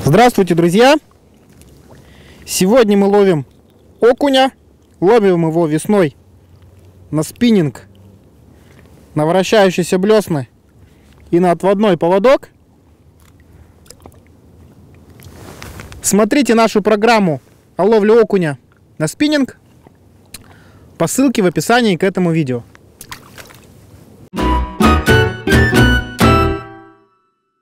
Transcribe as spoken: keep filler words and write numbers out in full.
Здравствуйте, друзья! Сегодня мы ловим окуня. Ловим его весной на спиннинг, на вращающиеся блесны и на отводной поводок. Смотрите нашу программу о ловле окуня на спиннинг по ссылке в описании к этому видео.